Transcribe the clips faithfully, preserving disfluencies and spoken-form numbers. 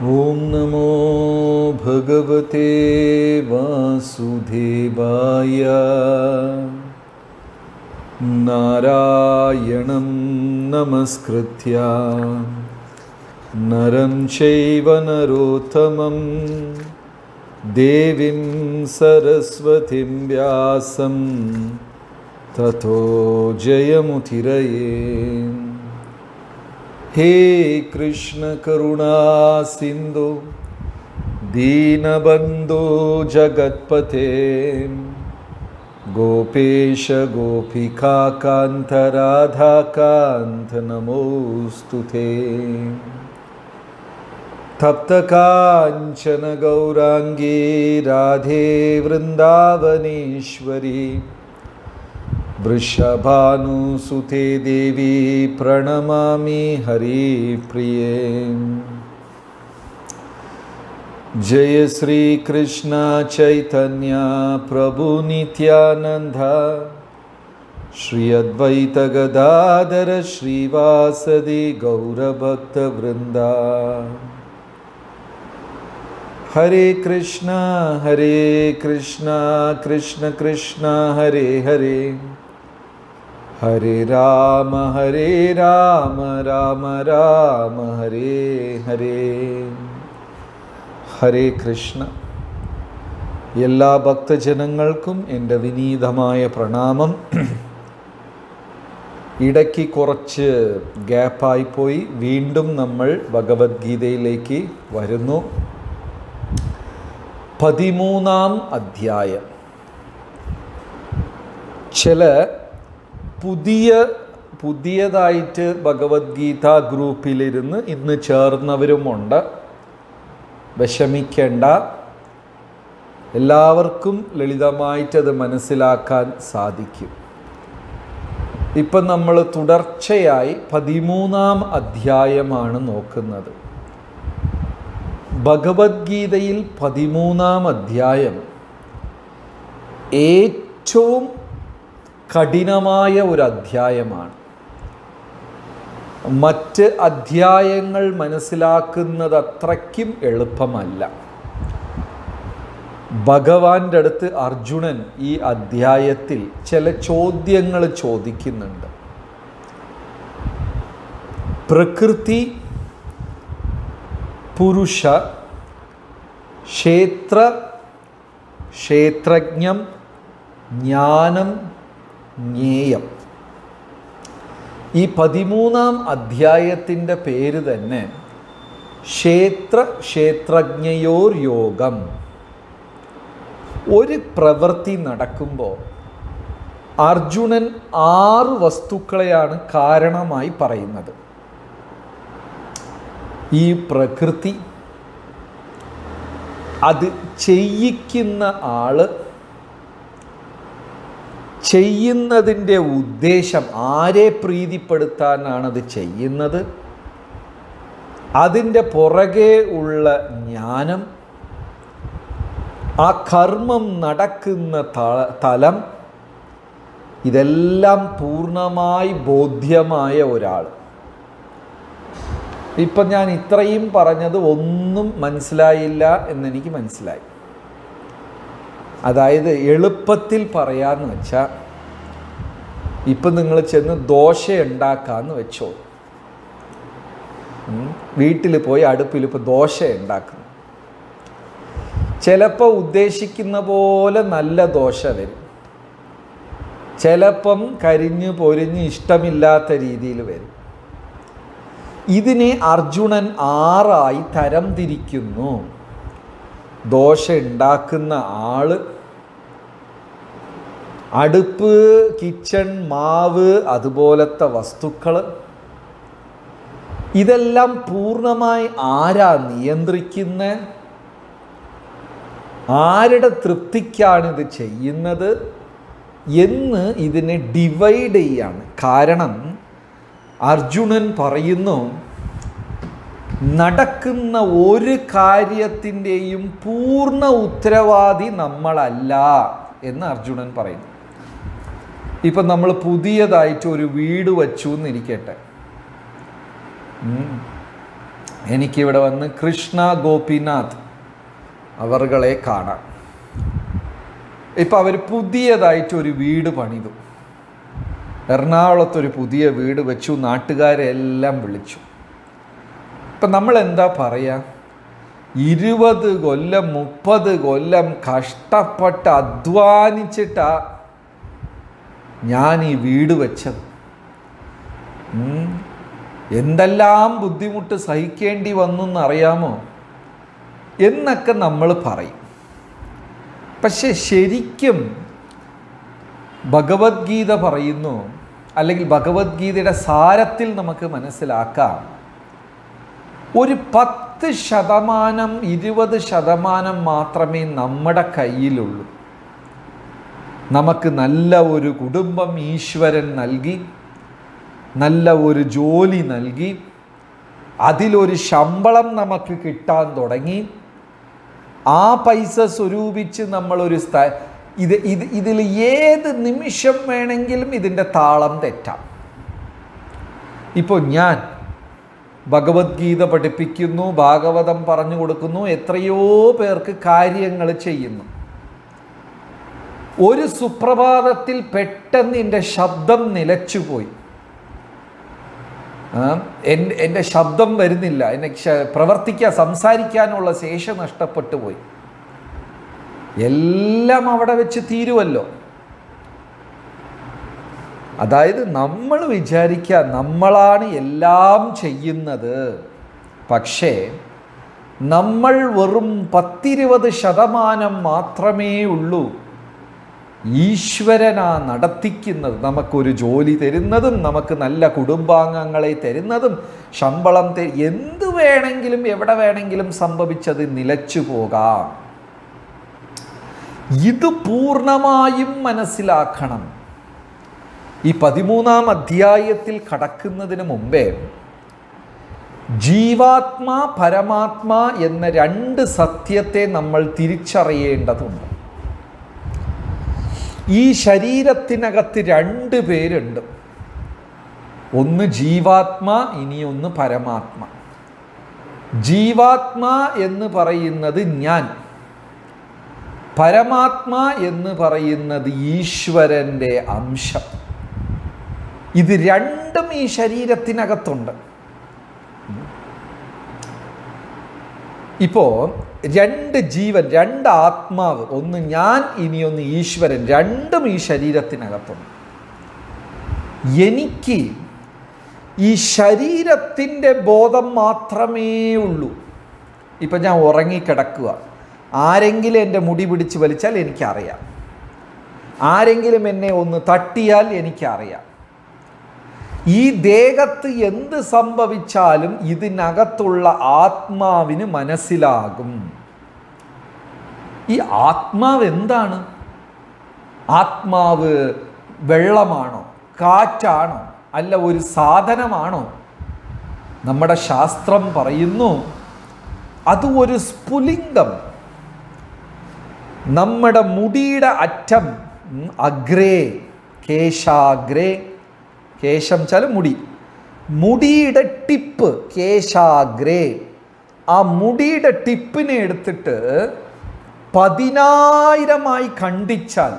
ओम नमो भगवते वासुदेवाय। नारायणं नमस्कृत्य नरं चैव नरोत्तमं देवीं सरस्वतीं व्यासं ततो जयमुदीरये। हे कृष्ण करुणा सिंधु दीनबंधु जगत्पते गोपेश गोपिका कांत राधा कांत नमोस्तुते। तप्त कांचन गौरांगी राधे वृंदावनेश्वरी वृषभानुसुते देवी प्रणमामि हरिप्रिये। जय श्री कृष्ण चैतन्य प्रभु नित्यानंद श्री अद्वैत गदाधर श्रीवासदि गौरभक्त वृंदा। हरे कृष्णा हरे कृष्णा कृष्ण कृष्णा हरे हरे हरे राम हरे राम राम राम हरे हरे। ഹരേ കൃഷ്ണ. എല്ലാ ഭക്തജനങ്ങൾക്കും എൻ്റെ വിനീതമായ പ്രണാമം. ഇടയ്ക്ക് കുറച്ച് ഗ്യാപ്പായിപ്പോയി. വീണ്ടും നമ്മൾ ഭഗവത്ഗീതയിലേക്ക് വരുന്നു. പതിമൂന്നാം അധ്യായം. ചില പുതിയ പുതിയതായിട്ട് ഭഗവത്ഗീത ഗ്രൂപ്പിലിരുന്ന് ഇന്ന് ചേർന്നവരുമുണ്ട്. വിഷമിക്കേണ്ട, എല്ലാവർക്കും ലളിതമായിട്ടത് മനസ്സിലാക്കാൻ സാധിക്കും. ഇപ്പം നമ്മൾ തുടർച്ചയായി പതിമൂന്നാം അധ്യായമാണ് നോക്കുന്നത്. ഭഗവത്ഗീതയിൽ പതിമൂന്നാം അധ്യായം ഏറ്റവും കഠിനമായ ഒരു അധ്യായമാണ്. മറ്റ് അധ്യായങ്ങൾ മനസ്സിലാക്കുന്നത് അത്രയ്ക്കും എളുപ്പമല്ല. ഭഗവാന്റെ അടുത്ത് അർജുനൻ ഈ അധ്യായത്തിൽ ചില ചോദ്യങ്ങൾ ചോദിക്കുന്നുണ്ട്. പ്രകൃതി, പുരുഷ, ക്ഷേത്ര, ക്ഷേത്രജ്ഞം, ജ്ഞാനം, ജ്ഞേയം. ഈ പതിമൂന്നാം അധ്യായത്തിൻ്റെ പേര് തന്നെ ക്ഷേത്ര ക്ഷേത്രജ്ഞയോർ യോഗം. ഒരു പ്രവൃത്തി നടക്കുമ്പോൾ അർജുനൻ ആറ് വസ്തുക്കളെയാണ് കാരണമായി പറയുന്നത്. ഈ പ്രകൃതി, അത് ചെയ്യിക്കുന്ന ആള്, ചെയ്യുന്നതിൻ്റെ ഉദ്ദേശം, ആരെ പ്രീതിപ്പെടുത്താനാണത് ചെയ്യുന്നത്, അതിൻ്റെ പുറകെ ഉള്ള ജ്ഞാനം, ആ കർമ്മം നടക്കുന്ന തലം, ഇതെല്ലാം പൂർണ്ണമായി ബോധ്യമായ ഒരാൾ. ഇപ്പം ഞാൻ ഇത്രയും പറഞ്ഞത് ഒന്നും മനസ്സിലായില്ല എന്നെനിക്ക് മനസ്സിലായി. അതായത് എളുപ്പത്തിൽ പറയാമെന്ന് വെച്ചാൽ, ഇപ്പം നിങ്ങൾ ചെന്ന് ദോശ ഉണ്ടാക്കാമെന്ന് വെച്ചോ. വീട്ടിൽ പോയി അടുപ്പിൽ ഇപ്പോൾ ദോശ ഉണ്ടാക്കുന്നു. ചിലപ്പോൾ ഉദ്ദേശിക്കുന്ന പോലെ നല്ല ദോശ വരും, ചിലപ്പം കരിഞ്ഞ് പൊരിഞ്ഞ് ഇഷ്ടമില്ലാത്ത രീതിയിൽ വരും. ഇതിനെ അർജുനൻ ആറായി തരം തിരിക്കുന്നു. ദോശ ഉണ്ടാക്കുന്ന ആള്, അടുപ്പ്, കിച്ചൺ, മാവ്, അതുപോലത്തെ വസ്തുക്കൾ, ഇതെല്ലാം പൂർണ്ണമായി ആരാ നിയന്ത്രിക്കുന്ന, ആരുടെ തൃപ്തിക്കാണിത് ചെയ്യുന്നത് എന്ന് ഇതിനെ ഡിവൈഡ് ചെയ്യാണ്. കാരണം അർജുനൻ പറയുന്നു, നടക്കുന്ന ഒരു കാര്യത്തിൻ്റെയും പൂർണ്ണ ഉത്തരവാദി നമ്മളല്ല എന്ന് അർജുനൻ പറയുന്നു. ഇപ്പം നമ്മൾ പുതിയതായിട്ട് ഒരു വീട് വച്ചു എന്നിരിക്കട്ടെ. എനിക്കിവിടെ വന്ന് കൃഷ്ണ ഗോപിനാഥ് അവർകളെ കാണാം. ഇപ്പം അവർ പുതിയതായിട്ടൊരു വീട് പണിതു. എറണാകുളത്തൊരു പുതിയ വീട് വെച്ചു. നാട്ടുകാരെ എല്ലാം വിളിച്ചു. ഇപ്പം നമ്മൾ എന്താ പറയുക? ഇരുപത് കൊല്ലം മുപ്പത് കൊല്ലം കഷ്ടപ്പെട്ട് അധ്വാനിച്ചിട്ടാ ഞാൻ ഈ വീട് വെച്ചത്. എന്തെല്ലാം ബുദ്ധിമുട്ട് സഹിക്കേണ്ടി വന്നു എന്നറിയാമോ എന്നൊക്കെ നമ്മൾ പറയും. പക്ഷെ ശരിക്കും ഭഗവത്ഗീത പറയുന്നു, അല്ലെങ്കിൽ ഭഗവത്ഗീതയുടെ സാരത്തിൽ നമുക്ക് മനസ്സിലാക്കാം, ഒരു പത്ത് ശതമാനം ഇരുപത് ശതമാനം മാത്രമേ നമ്മുടെ കയ്യിലുള്ളൂ. നമുക്ക് നല്ല ഒരു കുടുംബം ഈശ്വരൻ നൽകി, നല്ല ഒരു ജോലി നൽകി, അതിലൊരു ശമ്പളം നമുക്ക് കിട്ടാൻ തുടങ്ങി. ആ പൈസ സ്വരൂപിച്ച് നമ്മളൊരു സ്ഥ ഇത് ഇത് ഇതിൽ ഏത് നിമിഷം വേണമെങ്കിലും ഇതിൻ്റെ താളം തെറ്റാം. ഇപ്പോൾ ഞാൻ ഭഗവത്ഗീത പഠിപ്പിക്കുന്നു, ഭാഗവതം പറഞ്ഞു കൊടുക്കുന്നു, എത്രയോ പേർക്ക് കാര്യങ്ങൾ ചെയ്യുന്നു. ഒരു സുപ്രഭാതത്തിൽ പെട്ടെന്ന് എൻ്റെ ശബ്ദം നിലച്ചുപോയി. എൻ്റെ എൻ്റെ ശബ്ദം വരുന്നില്ല, എന്നെ പ്രവർത്തിക്കാൻ സംസാരിക്കാനുള്ള ശേഷി നഷ്ടപ്പെട്ടു പോയി. എല്ലാം അവിടെ വെച്ച് തീരുവല്ലോ. അതായത് നമ്മൾ വിചാരിക്കുക നമ്മളാണ് എല്ലാം ചെയ്യുന്നത്. പക്ഷേ നമ്മൾ വെറും പത്തിരുപത് ശതമാനം മാത്രമേ ഉള്ളൂ ഈശ്വരനാ നടത്തിക്കുന്നത്. നമുക്കൊരു ജോലി തരുന്നതും, നമുക്ക് നല്ല കുടുംബാംഗങ്ങളെ തരുന്നതും, ശമ്പളം തരും, എന്ത് വേണമെങ്കിലും എവിടെ വേണമെങ്കിലും സംഭവിച്ചത് നിലച്ചു പോകാം. ഇത് പൂർണ്ണമായും മനസ്സിലാക്കണം. ഈ പതിമൂന്നാം അധ്യായത്തിൽ കടക്കുന്നതിന് മുമ്പേ ജീവാത്മാ പരമാത്മാ എന്ന രണ്ട് സത്യത്തെ നമ്മൾ തിരിച്ചറിയേണ്ടതുണ്ട്. ഈ ശരീരത്തിനകത്ത് രണ്ട് പേരുണ്ട്. ഒന്ന് ജീവാത്മാ, ഇനി ഒന്ന് പരമാത്മ. ജീവാത്മാ എന്ന് പറയുന്നത് ഞാൻ, പരമാത്മാ എന്ന് പറയുന്നത് ഈശ്വരൻ്റെ അംശം. ഇത് രണ്ടും ഈ ശരീരത്തിനകത്തുണ്ട്. ഇപ്പോൾ രണ്ട് ജീവൻ, രണ്ട് ആത്മാവ്, ഒന്ന് ഞാൻ, ഇനിയൊന്ന് ഈശ്വരൻ, രണ്ടും ഈ ശരീരത്തിനകത്തുണ്ട്. എനിക്ക് ഈ ശരീരത്തിൻ്റെ ബോധം മാത്രമേ ഉള്ളൂ. ഇപ്പം ഞാൻ ഉറങ്ങിക്കിടക്കുക, ആരെങ്കിലും എൻ്റെ മുടി പിടിച്ച് വലിച്ചാൽ എനിക്കറിയാം, ആരെങ്കിലും എന്നെ ഒന്ന് തട്ടിയാൽ എനിക്കറിയാം. ഈ ദേഹത്ത് എന്ത് സംഭവിച്ചാലും ഇതിനകത്തുള്ള ആത്മാവിന് മനസ്സിലാകും. ഈ ആത്മാവ് എന്താണ്? ആത്മാവ് വെള്ളമാണോ, കാറ്റാണോ, അല്ല ഒരു സാധനമാണോ? നമ്മുടെ ശാസ്ത്രം പറയുന്നു അത് ഒരു സ്ഫുലിംഗം. നമ്മുടെ മുടിയുടെ അറ്റം അഗ്രേ, കേശാഗ്രേ, കേശം വെച്ചാൽ മുടി, മുടിയുടെ ടിപ്പ് കേശാഗ്രേ. ആ മുടിയുടെ ടിപ്പിനെ എടുത്തിട്ട് പതിനായിരമായി ഖണ്ഡിച്ചാൽ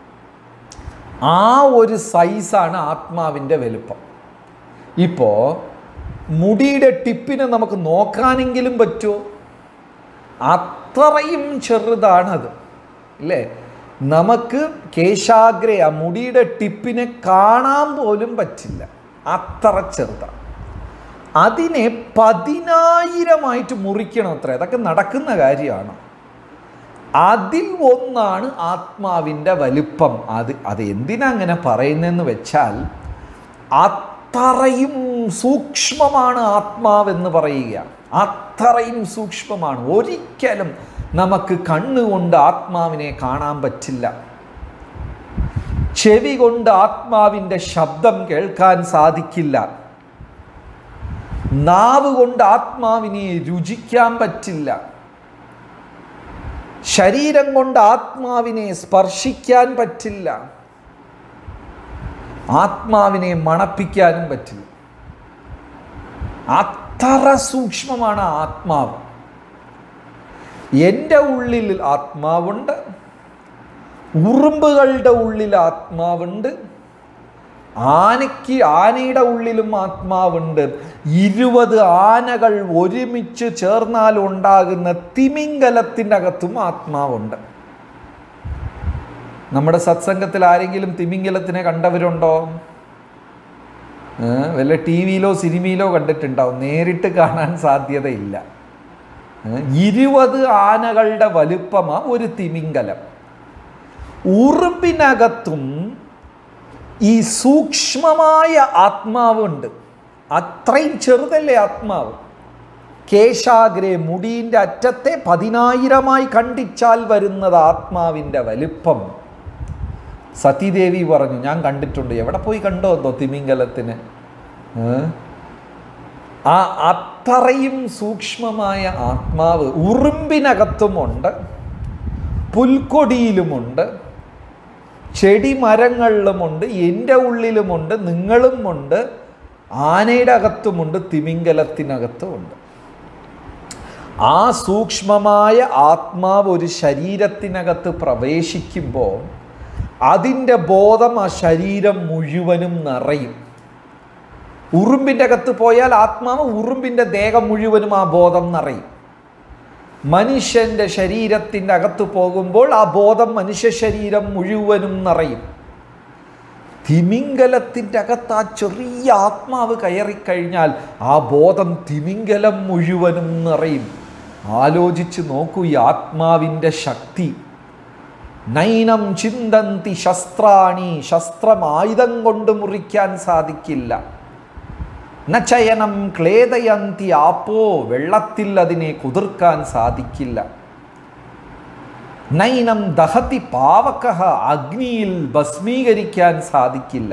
ആ ഒരു സൈസാണ് ആത്മാവിൻ്റെ വലുപ്പം. ഇപ്പോൾ മുടിയുടെ ടിപ്പിനെ നമുക്ക് നോക്കാനെങ്കിലും പറ്റുമോ? അത്രയും ചെറുതാണത്, ഇല്ലേ? നമുക്ക് കേശാഗ്രേ, ആ മുടിയുടെ ടിപ്പിനെ കാണാൻ പോലും പറ്റില്ല, അത്ര ചെറുതാണ്. അതിനെ പതിനായിരമായിട്ട് മുറിക്കണം അത്ര. അതൊക്കെ നടക്കുന്ന കാര്യമാണ്. അതിൽ ഒന്നാണ് ആത്മാവിൻ്റെ വലിപ്പം. അത് അത് എന്തിനാ അങ്ങനെ പറയുന്നതെന്ന് വെച്ചാൽ അത്രയും സൂക്ഷ്മമാണ് ആത്മാവെന്ന് പറയുക. അത്രയും സൂക്ഷ്മമാണ്. ഒരിക്കലും നമുക്ക് കണ്ണുകൊണ്ട് ആത്മാവിനെ കാണാൻ പറ്റില്ല. ചെവി കൊണ്ട് ആത്മാവിൻ്റെ ശബ്ദം കേൾക്കാൻ സാധിക്കില്ല. നാവ് കൊണ്ട് ആത്മാവിനെ രുചിക്കാൻ പറ്റില്ല. ശരീരം കൊണ്ട് ആത്മാവിനെ സ്പർശിക്കാൻ പറ്റില്ല. ആത്മാവിനെ മണപ്പിക്കാനും പറ്റില്ല. അത്ര സൂക്ഷ്മമാണ് ആത്മാവ്. എൻ്റെ ഉള്ളിൽ ആത്മാവുണ്ട്, ഉറുമ്പുകളുടെ ഉള്ളിൽ ആത്മാവുണ്ട്, ആനയ്ക്ക് ആനയുടെ ഉള്ളിലും ആത്മാവുണ്ട്. ഇരുപത് ആനകൾ ഒരുമിച്ച് ചേർന്നാൽ ഉണ്ടാകുന്ന തിമിംഗലത്തിൻ്റെ അകത്തും ആത്മാവുണ്ട്. നമ്മുടെ സത്സംഗത്തിൽ ആരെങ്കിലും തിമിംഗലത്തിനെ കണ്ടവരുണ്ടോ? വല്ല ടി വിയിലോ സിനിമയിലോ കണ്ടിട്ടുണ്ടാവും, നേരിട്ട് കാണാൻ സാധ്യതയില്ല. ഇരുപത് ആനകളുടെ വലുപ്പമാ ഒരു തിമിംഗലം. ഉറുമ്പിനകത്തും ഈ സൂക്ഷ്മമായ ആത്മാവുണ്ട്. അത്രയും ചെറുതല്ലേ ആത്മാവ്. കേശാഗ്രേ, മുടിയിൻ്റെ അറ്റത്തെ പതിനായിരമായി കണ്ടിച്ചാൽ വരുന്നത് ആത്മാവിൻ്റെ വലിപ്പം. സതീദേവി പറഞ്ഞു, ഞാൻ കണ്ടിട്ടുണ്ട്. എവിടെ പോയി കണ്ടോ എന്തോ തിമിംഗലത്തിന്? ആ അത്രയും സൂക്ഷ്മമായ ആത്മാവ് ഉറുമ്പിനകത്തുമുണ്ട്, പുൽക്കൊടിയിലുമുണ്ട്, ചെടി മരങ്ങളിലുമുണ്ട്, എൻ്റെ ഉള്ളിലുമുണ്ട്, നിങ്ങളുമുണ്ട്, ആനയുടെ അകത്തുമുണ്ട്, തിമിംഗലത്തിനകത്തുമുണ്ട്. ആ സൂക്ഷ്മമായ ആത്മാവ് ഒരു ശരീരത്തിനകത്ത് പ്രവേശിക്കുമ്പോൾ അതിൻ്റെ ബോധം ആ ശരീരം മുഴുവനും നിറയും. ഉറുമ്പിൻ്റെ അകത്ത് പോയാൽ ആത്മാവ് ഉറുമ്പിൻ്റെ ദേഹം മുഴുവനും ആ ബോധം നിറയും. മനുഷ്യൻ്റെ ശരീരത്തിൻ്റെ അകത്ത് പോകുമ്പോൾ ആ ബോധം മനുഷ്യ ശരീരം മുഴുവനും നിറയും. തിമിംഗലത്തിൻ്റെ അകത്ത് ആ ചെറിയ ആത്മാവ് കയറിക്കഴിഞ്ഞാൽ ആ ബോധം തിമിംഗലം മുഴുവനും നിറയും. ആലോചിച്ച് നോക്കൂ ഈ ആത്മാവിൻ്റെ ശക്തി. നൈനം ചിന്തന്തി ശസ്ത്രാണി, ശസ്ത്രം ആയുധം കൊണ്ട് മുറിക്കാൻ സാധിക്കില്ല. നചയനം ക്ലേദയന്തി ആപ്പോ, വെള്ളത്തിൽ അതിനെ കുതിർക്കാൻ സാധിക്കില്ല. നൈനം ദഹതി പാവകഃ, അഗ്നിയിൽ ഭസ്മീകരിക്കാൻ സാധിക്കില്ല.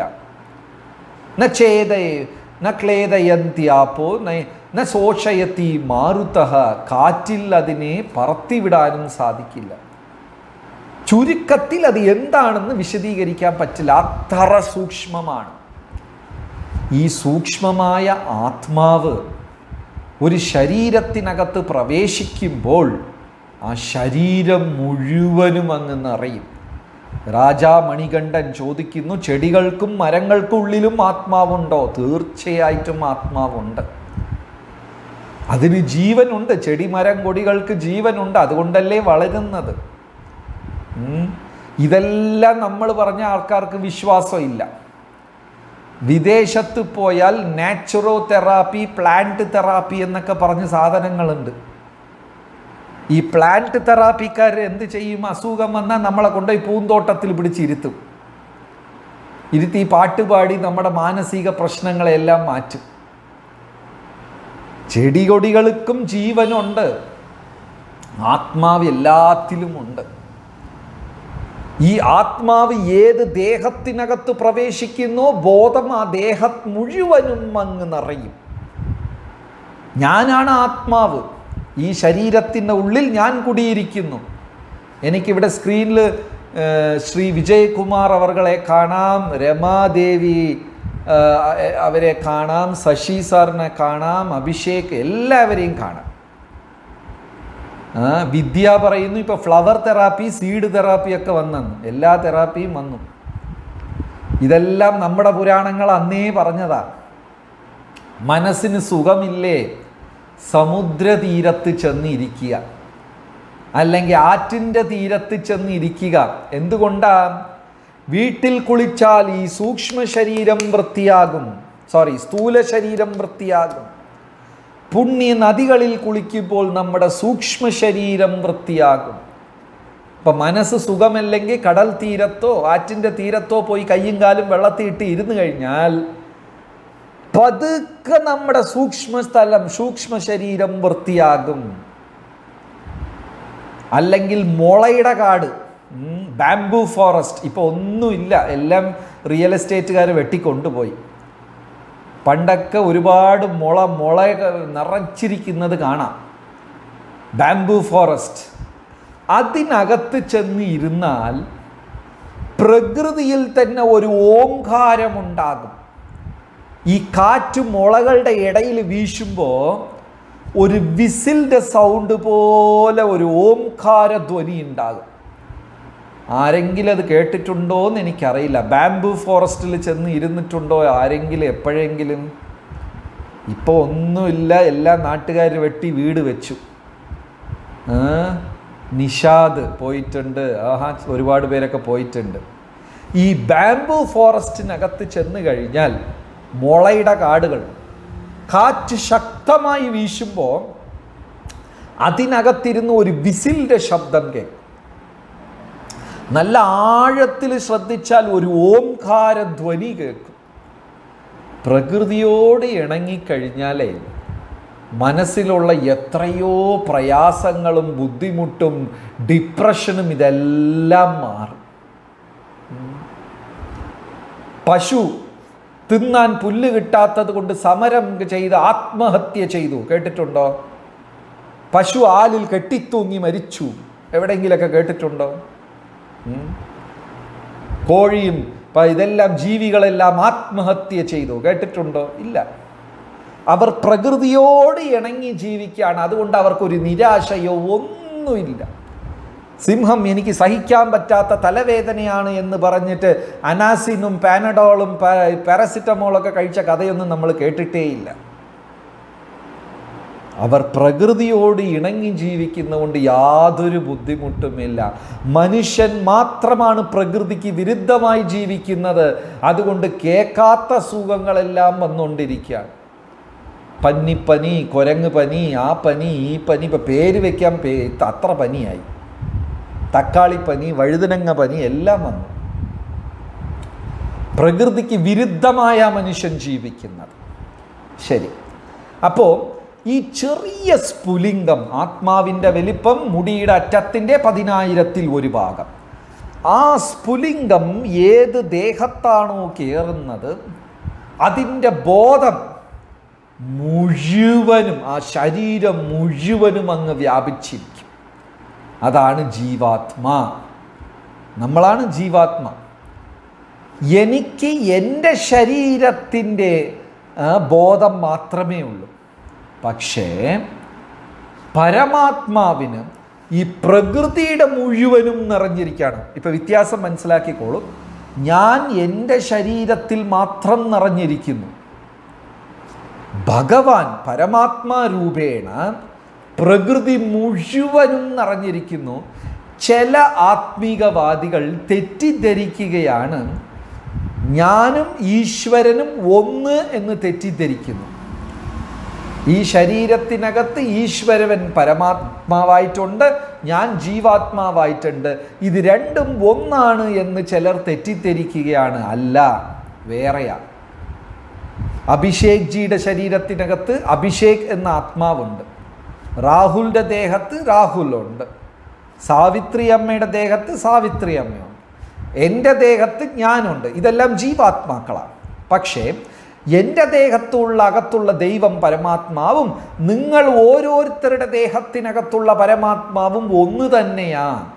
നചേദയ ന ക്ലേദയന്തി ആപ്പോ ന ശോഷയത്തി മാരുതഃ, കാറ്റിൽ അതിനെ പറത്തിവിടാനും സാധിക്കില്ല. ചുരുക്കത്തിൽ അത് എന്താണെന്ന് വിശദീകരിക്കാൻ പറ്റില്ല, അത്ര സൂക്ഷ്മമാണ്. ഈ സൂക്ഷ്മമായ ആത്മാവ് ഒരു ശരീരത്തിനകത്ത് പ്രവേശിക്കുമ്പോൾ ആ ശരീരം മുഴുവനും അങ്ങ് നിറയും. രാജാ മണികണ്ഠൻ ചോദിക്കുന്നു, ചെടികൾക്കും മരങ്ങൾക്കും ഉള്ളിലും ആത്മാവുണ്ടോ? തീർച്ചയായിട്ടും ആത്മാവുണ്ട്. അതിന് ജീവനുണ്ട്. ചെടി മരം കൊടികൾക്ക് ജീവനുണ്ട്, അതുകൊണ്ടല്ലേ വളരുന്നത്. ഇതെല്ലാം നമ്മൾ പറഞ്ഞ ആൾക്കാർക്ക് വിശ്വാസമില്ല. വിദേശത്ത് പോയാൽ നാച്ചുറോ തെറാപ്പി, പ്ലാന്റ് തെറാപ്പി എന്നൊക്കെ പറഞ്ഞ സാധനങ്ങളുണ്ട്. ഈ പ്ലാന്റ് തെറാപ്പിക്കാർ എന്ത് ചെയ്യും? അസുഖം വന്നാൽ നമ്മളെ കൊണ്ടുപോയി പൂന്തോട്ടത്തിൽ പിടിച്ചിരുത്തും. ഇരുത്തി പാട്ടുപാടി നമ്മുടെ മാനസിക പ്രശ്നങ്ങളെല്ലാം മാറ്റും. ചെടികൊടികൾക്കും ജീവനുണ്ട്, ആത്മാവ് എല്ലാത്തിലുമുണ്ട്. ഈ ആത്മാവ് ഏത് ദേഹത്തിനകത്ത് പ്രവേശിക്കുന്നോ ബോധം ആ ദേഹം മുഴുവനും അങ്ങ് നിറയും. ഞാനാണ് ആത്മാവ്, ഈ ശരീരത്തിൻ്റെ ഉള്ളിൽ ഞാൻ കുടിയിരിക്കുന്നു. എനിക്കിവിടെ സ്ക്രീനിൽ ശ്രീ വിജയകുമാർ അവർകളെ കാണാം, രമാദേവി അവരെ കാണാം, ശശി സാറിനെ കാണാം, അഭിഷേക്, എല്ലാവരെയും കാണാം. വിദ്യ പറയുന്നു ഇപ്പോൾ ഫ്ലവർ തെറാപ്പി, സീഡ് തെറാപ്പി ഒക്കെ വന്നെന്ന്. എല്ലാ തെറാപ്പിയും വന്നു. ഇതെല്ലാം നമ്മുടെ പുരാണങ്ങൾ അന്നേ പറഞ്ഞതാണ്. മനസ്സിന് സുഖമില്ലേ, സമുദ്രതീരത്ത് ചെന്നിരിക്കുക, അല്ലെങ്കിൽ ആറ്റിൻ്റെ തീരത്ത് ചെന്നിരിക്കുക. എന്തുകൊണ്ടാണ്? വീട്ടിൽ കുളിച്ചാൽ ഈ സൂക്ഷ്മ ശരീരം വൃത്തിയാകും, സോറി സ്ഥൂല ശരീരം വൃത്തിയാകും. പുണ്യ നദികളിൽ കുളിക്കുമ്പോൾ നമ്മുടെ സൂക്ഷ്മ ശരീരം വൃത്തിയാകും. ഇപ്പം മനസ്സ് സുഖമല്ലെങ്കിൽ കടൽ തീരത്തോ ആറ്റിൻ്റെ തീരത്തോ പോയി കയ്യും കാലും വെള്ളത്തിയിട്ട് ഇരുന്ന് കഴിഞ്ഞാൽ പതുക്കെ നമ്മുടെ സൂക്ഷ്മ സ്ഥലം, സൂക്ഷ്മ ശരീരം വൃത്തിയാകും. അല്ലെങ്കിൽ മുളയുടെ കാട്, ബാംബു ഫോറസ്റ്റ്, ഇപ്പോൾ ഒന്നുമില്ല, എല്ലാം റിയൽ എസ്റ്റേറ്റുകാർ വെട്ടിക്കൊണ്ടുപോയി. പണ്ടൊക്കെ ഒരുപാട് മുള മുള നിറച്ചിരിക്കുന്നത് കാണാം, ബാംബു ഫോറസ്റ്റ്. അതിനകത്ത് ചെന്ന് ഇരുന്നാൽ പ്രകൃതിയിൽ തന്നെ ഒരു ഓംകാരമുണ്ടാകും. ഈ കാറ്റ് മുളകളുടെ ഇടയിൽ വീശുമ്പോൾ ഒരു വിസിലിൻ്റെ സൗണ്ട് പോലെ ഒരു ഓംകാര ധ്വനി ഉണ്ടാകും. ആരെങ്കിലും അത് കേട്ടിട്ടുണ്ടോ എന്ന് എനിക്കറിയില്ല. ബാംബു ഫോറസ്റ്റിൽ ചെന്ന് ഇരുന്നിട്ടുണ്ടോ ആരെങ്കിലും എപ്പോഴെങ്കിലും? ഇപ്പോൾ ഒന്നുമില്ല, എല്ലാ നാട്ടുകാർ വെട്ടി വീട് വെച്ചു. നിഷാദ് പോയിട്ടുണ്ട്, ആഹാ ഒരുപാട് പേരൊക്കെ പോയിട്ടുണ്ട്. ഈ ബാംബു ഫോറസ്റ്റിനകത്ത് ചെന്ന് കഴിഞ്ഞാൽ മുളയുടെ കാടുകൾ, കാറ്റ് ശക്തമായി വീശുമ്പോൾ അതിനകത്തിരുന്ന് ഒരു വിസിലിൻ്റെ ശബ്ദം കേൾക്കും. നല്ല ആഴത്തിൽ ശ്രദ്ധിച്ചാൽ ഒരു ഓംകാര ധ്വനി കേൾക്കും. പ്രകൃതിയോട് ഇണങ്ങിക്കഴിഞ്ഞാലേ മനസ്സിലുള്ള എത്രയോ പ്രയാസങ്ങളും ബുദ്ധിമുട്ടും ഡിപ്രഷനും ഇതെല്ലാം മാറും. പശു തിന്നാൻ പുല്ല് കിട്ടാത്തത് കൊണ്ട് സമരം ചെയ്ത് ആത്മഹത്യ ചെയ്തു, കേട്ടിട്ടുണ്ടോ? പശു ആലിൽ കെട്ടിത്തൂങ്ങി മരിച്ചു, എവിടെയെങ്കിലൊക്കെ കേട്ടിട്ടുണ്ടോ? കോഴിയും ഇതെല്ലാം ജീവികളെല്ലാം ആത്മഹത്യ ചെയ്തു, കേട്ടിട്ടുണ്ടോ? ഇല്ല. അവർ പ്രകൃതിയോട് ഇണങ്ങി ജീവിക്കുകയാണ്. അതുകൊണ്ട് അവർക്കൊരു നിരാശയോ ഒന്നുമില്ല. സിംഹം എനിക്ക് സഹിക്കാൻ പറ്റാത്ത തലവേദനയാണ് എന്ന് പറഞ്ഞിട്ട് അനാസിനും പാനഡോളും പാരസിറ്റമോളൊക്കെ കഴിച്ച കഥയൊന്നും നമ്മൾ കേട്ടിട്ടേയില്ല. അവർ പ്രകൃതിയോട് ഇണങ്ങി ജീവിക്കുന്നതുകൊണ്ട് യാതൊരു ബുദ്ധിമുട്ടുമില്ല. മനുഷ്യൻ മാത്രമാണ് പ്രകൃതിക്ക് വിരുദ്ധമായി ജീവിക്കുന്നത്. അതുകൊണ്ട് കേൾക്കാത്ത സുഖങ്ങളെല്ലാം വന്നുകൊണ്ടിരിക്കുകയാണ്. പന്നിപ്പനി, കുരങ്ങ് പനി, ആ പനി, ഈ പനി, ഇപ്പം പേര് വയ്ക്കാൻ പേ അത്ര പനിയായി. തക്കാളിപ്പനി, വഴുതനങ്ങ പനി എല്ലാം വന്നു. പ്രകൃതിക്ക് വിരുദ്ധമായ മനുഷ്യൻ ജീവിക്കുന്നത്. ശരി, അപ്പോൾ ഈ ചെറിയ സ്ഫുലിംഗം, ആത്മാവിൻ്റെ വലിപ്പം മുടിയുടെ അറ്റത്തിൻ്റെ പതിനായിരത്തിൽ ഒരു ഭാഗം, ആ സ്ഫുലിംഗം ഏത് ദേഹത്താണോ കയറുന്നത് അതിൻ്റെ ബോധം മുഴുവനും, ആ ശരീരം മുഴുവനും അങ്ങ് വ്യാപിച്ചിരിക്കും. അതാണ് ജീവാത്മാ. നമ്മളാണ് ജീവാത്മാ. എനിക്ക് എൻ്റെ ശരീരത്തിൻ്റെ ബോധം മാത്രമേ ഉള്ളൂ. പക്ഷേ പരമാത്മാവിന് ഈ പ്രകൃതിയുടെ മുഴുവനും നിറഞ്ഞിരിക്കുകയാണ്. ഇപ്പം വ്യത്യാസം മനസ്സിലാക്കിക്കോളൂ. ഞാൻ എൻ്റെ ശരീരത്തിൽ മാത്രം നിറഞ്ഞിരിക്കുന്നു. ഭഗവാൻ പരമാത്മാ രൂപേണ പ്രകൃതി മുഴുവനും നിറഞ്ഞിരിക്കുന്നു. ചില ആത്മീകവാദികൾ തെറ്റിദ്ധരിക്കുകയാണ് ഞാനും ഈശ്വരനും ഒന്ന് എന്ന് തെറ്റിദ്ധരിക്കുന്നു. ഈ ശരീരത്തിനകത്ത് ഈശ്വരൻ പരമാത്മാവായിട്ടുണ്ട്, ഞാൻ ജീവാത്മാവായിട്ടുണ്ട്, ഇത് രണ്ടും ഒന്നാണ് എന്ന് ചിലർ തെറ്റിദ്ധരിക്കുകയാണ്. അല്ല, വേറെയാണ്. അഭിഷേക് ജിയുടെ ശരീരത്തിനകത്ത് അഭിഷേക് എന്ന ആത്മാവുണ്ട്. രാഹുലിൻ്റെ ദേഹത്ത് രാഹുലുണ്ട്. സാവിത്രി അമ്മയുടെ ദേഹത്ത് സാവിത്രി അമ്മയുണ്ട്. എൻ്റെ ദേഹത്ത് ഞാനുണ്ട്. ഇതെല്ലാം ജീവാത്മാക്കളാണ്. പക്ഷേ എൻ്റെ ദേഹത്തുള്ള അകത്തുള്ള ദൈവം പരമാത്മാവും നിങ്ങൾ ഓരോരുത്തരുടെ ദേഹത്തിനകത്തുള്ള പരമാത്മാവും ഒന്ന് തന്നെയാണ്.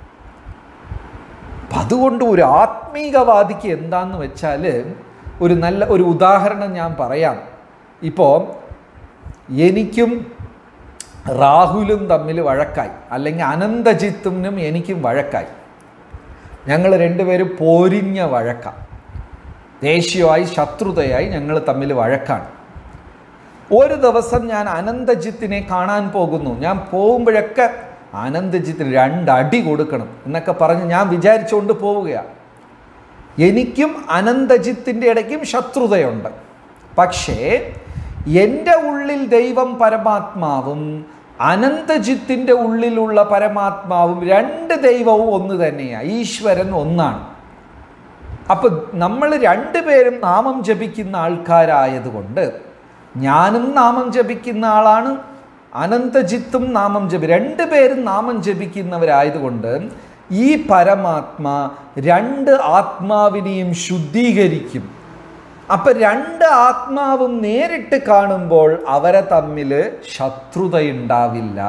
അതുകൊണ്ട് ഒരു ആത്മീകവാദിക്ക് എന്താന്ന് വെച്ചാൽ, ഒരു നല്ല ഒരു ഉദാഹരണം ഞാൻ പറയാം. ഇപ്പോൾ എനിക്കും രാഹുലും തമ്മിൽ വഴക്കായി, അല്ലെങ്കിൽ അനന്തജിത്തും എനിക്കും വഴക്കായി. ഞങ്ങൾ രണ്ടുപേരും പോരിഞ്ഞ വഴക്കാണ്. ദേഷ്യമായി, ശത്രുതയായി ഞങ്ങൾ തമ്മിൽ വഴക്കാണ്. ഒരു ദിവസം ഞാൻ അനന്തജിത്തിനെ കാണാൻ പോകുന്നു. ഞാൻ പോകുമ്പോഴൊക്കെ അനന്തജിത്തിന് രണ്ടടി കൊടുക്കണം എന്നൊക്കെ പറഞ്ഞ് ഞാൻ വിചാരിച്ചുകൊണ്ട് പോവുകയാണ്. എനിക്കും അനന്തജിത്തിൻ്റെ ഇടയ്ക്കും ശത്രുതയുണ്ട്. പക്ഷേ എൻ്റെ ഉള്ളിൽ ദൈവം പരമാത്മാവും അനന്തജിത്തിൻ്റെ ഉള്ളിലുള്ള പരമാത്മാവും രണ്ട് ദൈവവും ഒന്ന് തന്നെയാണ്. ഈശ്വരൻ ഒന്നാണ്. അപ്പം നമ്മൾ രണ്ടുപേരും നാമം ജപിക്കുന്ന ആൾക്കാരായതുകൊണ്ട്, ഞാനും നാമം ജപിക്കുന്ന ആളാണ്, അനന്തജിത്തും നാമം ജപി രണ്ടുപേരും നാമം ജപിക്കുന്നവരായതുകൊണ്ട് ഈ പരമാത്മാ രണ്ട് ആത്മാവിനെയും ശുദ്ധീകരിക്കും. അപ്പം രണ്ട് ആത്മാവും നേരിട്ട് കാണുമ്പോൾ അവരെ തമ്മിൽ ശത്രുതയുണ്ടാവില്ല.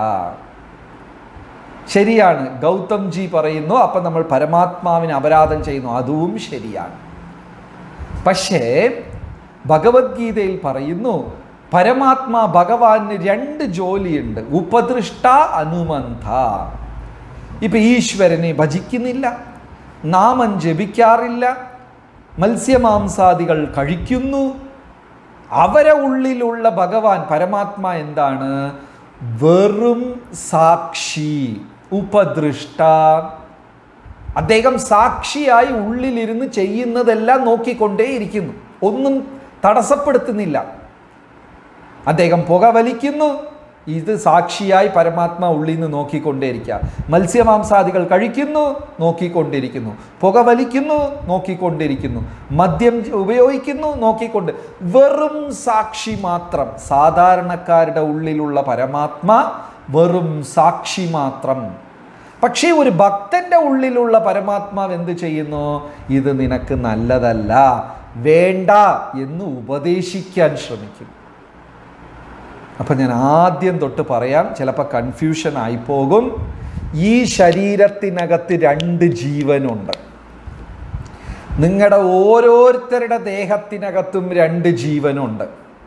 ശരിയാണ്, ഗൗതം ജി പറയുന്നു. അപ്പം നമ്മൾ പരമാത്മാവിന് അപരാധം ചെയ്യുന്നു, അതും ശരിയാണ്. പക്ഷേ ഭഗവത്ഗീതയിൽ പറയുന്നു, പരമാത്മാ ഭഗവാന് രണ്ട് ജോലിയുണ്ട്, ഉപദൃഷ്ട, അനുമന്ത. ഇപ്പൊ ഈശ്വരനെ ഭജിക്കുന്നില്ല, നാമം ജപിക്കാറില്ല, മത്സ്യമാംസാദികൾ കഴിക്കുന്നു. അവരെ ഉള്ളിലുള്ള ഭഗവാൻ പരമാത്മാ എന്താണ്? വെറും സാക്ഷി, ഉപദൃഷ്ട. അദ്ദേഹം സാക്ഷിയായി ഉള്ളിലിരുന്ന് ചെയ്യുന്നതെല്ലാം നോക്കിക്കൊണ്ടേയിരിക്കുന്നു, ഒന്നും തടസ്സപ്പെടുത്തുന്നില്ല. അദ്ദേഹം പുക വലിക്കുന്നു, ഇത് സാക്ഷിയായി പരമാത്മാ ഉള്ളിൽ നിന്ന് നോക്കിക്കൊണ്ടേയിരിക്കുക. മത്സ്യമാംസാദികൾ കഴിക്കുന്നു, നോക്കിക്കൊണ്ടിരിക്കുന്നു. പുക വലിക്കുന്നു, നോക്കിക്കൊണ്ടിരിക്കുന്നു. മദ്യം ഉപയോഗിക്കുന്നു, നോക്കിക്കൊണ്ട്. വെറും സാക്ഷി മാത്രം. സാധാരണക്കാരുടെ ഉള്ളിലുള്ള പരമാത്മാ വെറും സാക്ഷി മാത്രം. പക്ഷേ ഒരു ഭക്തന്റെ ഉള്ളിലുള്ള പരമാത്മാവ് എന്ത് ചെയ്യുന്നു? ഇത് നിനക്ക് നല്ലതല്ല, വേണ്ട എന്ന് ഉപദേശിക്കാൻ ശ്രമിക്കും. അപ്പം ഞാൻ ആദ്യം തൊട്ട് പറയാം, ചിലപ്പോൾ കൺഫ്യൂഷൻ ആയിപ്പോകും. ഈ ശരീരത്തിനകത്ത് രണ്ട് ജീവനുണ്ട്. നിങ്ങളുടെ ഓരോരുത്തരുടെ ദേഹത്തിനകത്തും രണ്ട് ജീവനുണ്ട്.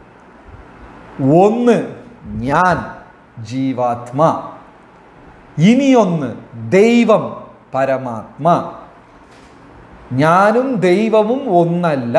ഒന്ന് ഞാൻ, ജീവാത്മാ. ഇനിയൊന്ന് ദൈവം, പരമാത്മാ. ഞാനും ദൈവവും ഒന്നല്ല.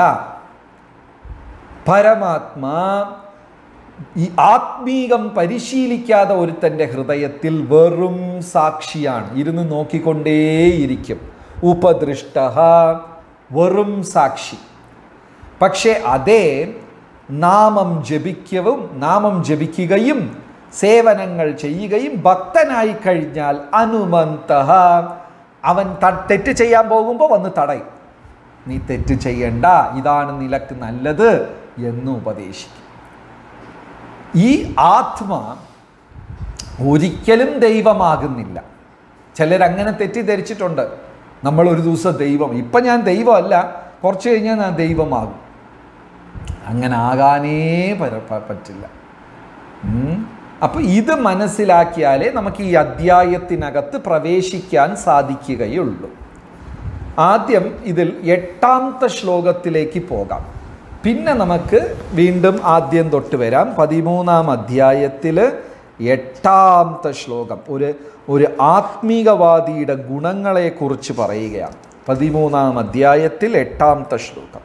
പരമാത്മാ ഈ ആത്മീകം പരിശീലിക്കാതെ ഒരുത്തൻ്റെ ഹൃദയത്തിൽ വെറും സാക്ഷിയാണ്, ഇരുന്ന് നോക്കിക്കൊണ്ടേയിരിക്കും. ഉപദൃഷ്ട, വെറും സാക്ഷി. പക്ഷേ അതേ നാമം ജപിക്കവും നാമം ജപിക്കുകയും സേവനങ്ങൾ ചെയ്യുകയും ഭക്തനായി കഴിഞ്ഞാൽ അനുമന്ത, അവൻ തെറ്റ് ചെയ്യാൻ പോകുമ്പോൾ വന്ന് തടയും. നീ തെറ്റ് ചെയ്യണ്ട, ഇതാണ് നിനക്ക് നല്ലത് എന്ന് ഉപദേശിക്കും. ഈ ആത്മാ ഒരിക്കലും ദൈവമാകുന്നില്ല. ചിലരങ്ങനെ തെറ്റിദ്ധരിച്ചിട്ടുണ്ട്, നമ്മൾ ഒരു ദിവസം ദൈവം, ഇപ്പം ഞാൻ ദൈവമല്ല, കുറച്ച് കഴിഞ്ഞാൽ ഞാൻ ദൈവമാകും. അങ്ങനെ ആകാനേ പറ്റില്ല. അപ്പം ഇത് മനസ്സിലാക്കിയാലേ നമുക്ക് ഈ അധ്യായത്തിനകത്ത് പ്രവേശിക്കാൻ സാധിക്കുകയുള്ളൂ. ആദ്യം ഇതിൽ എട്ടാമത്തെ ശ്ലോകത്തിലേക്ക് പോകാം, പിന്നെ നമുക്ക് വീണ്ടും ആദ്യം തൊട്ട് വരാം. പതിമൂന്നാം അധ്യായത്തിൽ എട്ടാമത്തെ ശ്ലോകം ഒരു ഒരു ആത്മീകവാദിയുടെ ഗുണങ്ങളെക്കുറിച്ച് പറയുകയാണ്. പതിമൂന്നാം അധ്യായത്തിൽ എട്ടാമത്തെ ശ്ലോകം.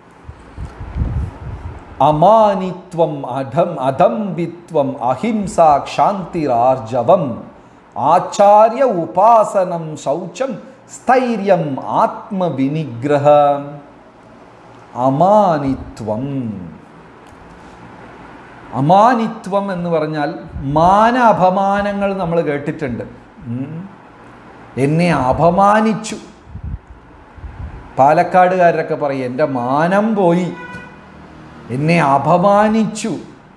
അമാനിത്വം അധം അധംബിത്വം അഹിംസ ക്ഷാന്തിരാർജവം ആചാര്യ ഉപാസനം ശൗചം സ്ഥൈര്യം ആത്മവിനിഗ്രഹം. അമാനിത്വം. അമാനിത്വം എന്ന് പറഞ്ഞാൽ മാന അപമാനങ്ങൾ നമ്മൾ കേട്ടിട്ടുണ്ട്. എന്നെ അപമാനിച്ചു. പാലക്കാടുകാരൊക്കെ പറയും എൻ്റെ മാനം പോയി, എന്നെ അപമാനിച്ചു.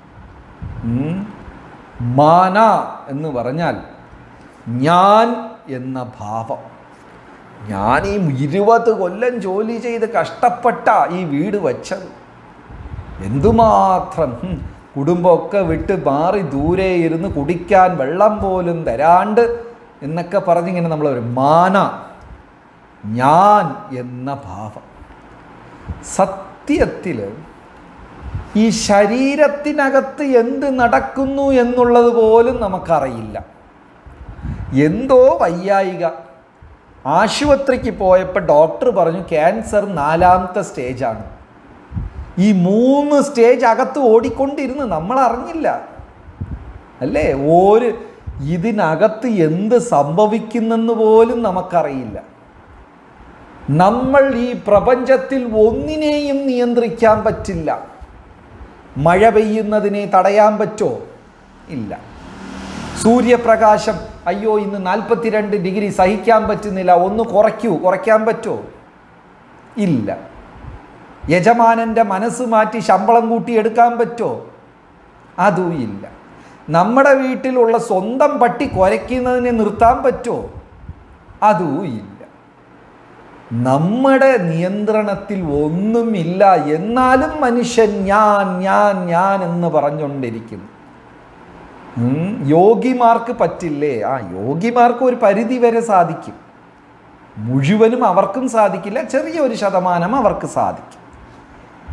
മാന എന്ന് പറഞ്ഞാൽ ഞാൻ എന്ന ഭാവം. ഞാൻ ഈ ഇരുപത് കൊല്ലം ജോലി ചെയ്ത് കഷ്ടപ്പെട്ട ഈ വീട് വച്ചത്, എന്തുമാത്രം കുടുംബമൊക്കെ വിട്ട് മാറി ദൂരെ ഇരുന്ന് കുടിക്കാൻ വെള്ളം പോലും തരാണ്ട് എന്നൊക്കെ പറഞ്ഞിങ്ങനെ നമ്മൾ ഒരു മാന, ഞാൻ എന്ന ഭാവം. സത്യത്തിൽ ഈ ശരീരത്തിനകത്ത് എന്ത് നടക്കുന്നു എന്നുള്ളത് പോലും നമുക്കറിയില്ല. എന്തോ വയ്യായിക, ആശുപത്രിക്ക് പോയപ്പോൾ ഡോക്ടർ പറഞ്ഞു ക്യാൻസർ നാലാമത്തെ സ്റ്റേജാണ്. ഈ മൂന്ന് സ്റ്റേജ് അകത്ത് ഓടിക്കൊണ്ടിരുന്ന് നമ്മൾ അറിഞ്ഞില്ല അല്ലേ? ഒരു ഇതിനകത്ത് എന്ത് സംഭവിക്കുന്നെന്ന് പോലും നമുക്കറിയില്ല. നമ്മൾ ഈ പ്രപഞ്ചത്തിൽ ഒന്നിനെയും നിയന്ത്രിക്കാൻ പറ്റില്ല. മഴ പെയ്യുന്നതിനെ തടയാൻ പറ്റോ? ഇല്ല. സൂര്യപ്രകാശം, അയ്യോ ഇന്ന് നാൽപ്പത്തിരണ്ട് ഡിഗ്രി സഹിക്കാൻ പറ്റുന്നില്ല, ഒന്ന് കുറയ്ക്കൂ, കുറയ്ക്കാൻ പറ്റോ? ഇല്ല. യജമാനൻ്റെ മനസ്സ് മാറ്റി ശമ്പളം കൂട്ടി എടുക്കാൻ പറ്റോ? അതും ഇല്ല. നമ്മുടെ വീട്ടിലുള്ള സ്വന്തം പട്ടി കുരയ്ക്കുന്നതിനെ നിർത്താൻ പറ്റോ? അതും ഇല്ല. നമ്മുടെ നിയന്ത്രണത്തിൽ ഒന്നുമില്ല. എന്നാലും മനുഷ്യൻ ഞാൻ ഞാൻ ഞാൻ എന്ന് പറഞ്ഞുകൊണ്ടിരിക്കുന്നു. യോഗിമാർക്ക് പറ്റില്ലേ? ആ യോഗിമാർക്ക് ഒരു പരിധി വരെ സാധിക്കും. മുഴുവനും അവർക്കും സാധിക്കില്ല, ചെറിയൊരു ശതമാനം അവർക്ക് സാധിക്കും.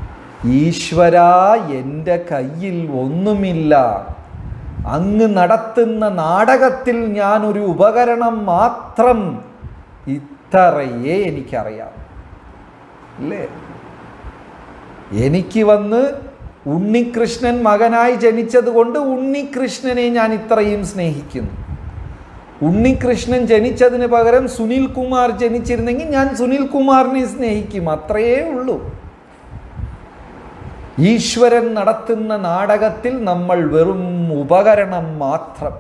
ഈശ്വരാ, എൻ്റെ കയ്യിൽ ഒന്നുമില്ല, അങ്ങ് നടത്തുന്ന നാടകത്തിൽ ഞാനൊരു ഉപകരണം മാത്രം, ഇത്രയേ എനിക്കറിയാം. അല്ലേ? എനിക്ക് വന്ന് ഉണ്ണികൃഷ്ണൻ മകനായി ജനിച്ചത് കൊണ്ട് ഉണ്ണികൃഷ്ണനെ ഞാൻ ഇത്രയും സ്നേഹിക്കുന്നു. ഉണ്ണികൃഷ്ണൻ ജനിച്ചതിന് പകരം സുനിൽ കുമാർ ജനിച്ചിരുന്നെങ്കിൽ ഞാൻ സുനിൽ കുമാറിനെ സ്നേഹിക്കും. അത്രയേ ഉള്ളൂ. ഈശ്വരൻ നടത്തുന്ന നാടകത്തിൽ നമ്മൾ വെറും ഉപകരണം മാത്രം.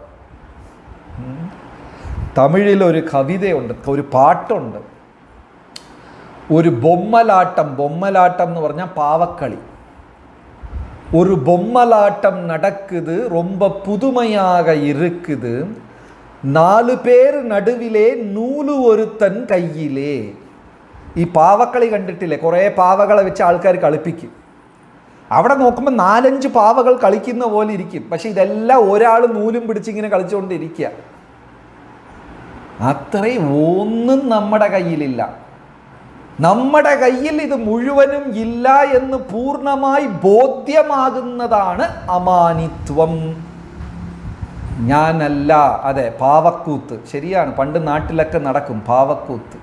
തമിഴിലൊരു കവിതയുണ്ട്, ഒരു പാട്ടുണ്ട്. ഒരു ബൊമ്മലാട്ടം, ബൊമ്മലാട്ടം എന്ന് പറഞ്ഞാൽ പാവക്കളി. ഒരു ബൊമ്മലാട്ടം നടക്കുது, ரொம்ப புதுமையாக இருக்குது, നാലു പേർ നടുവിലെ നൂല് ഒരുത്തൻ കയ്യിലേ. ഈ പാവക്കളി കണ്ടിട്ടില്ലേ? കുറേ പാവകളെ വെച്ച് ആൾക്കാർ കളിപ്പിക്കും. അവിടെ നോക്കുമ്പോൾ നാലഞ്ച് പാവകൾ കളിക്കുന്ന പോലെ ഇരിക്കും. പക്ഷെ ഇതെല്ലാം ഒരാൾ നൂലും പിടിച്ചിങ്ങനെ കളിച്ചുകൊണ്ടിരിക്കുക. അത്രയും ഒന്നും നമ്മുടെ കയ്യിലില്ല. നമ്മുടെ കയ്യിൽ ഇത് മുഴുവനും ഇല്ല എന്ന് പൂർണ്ണമായി ബോധ്യമാകുന്നതാണ് അമാനിത്വം. ഞാനല്ല. അതെ, പാവക്കൂത്ത്. ശരിയാണ്, പണ്ട് നാട്ടിലൊക്കെ നടക്കും പാവക്കൂത്ത്.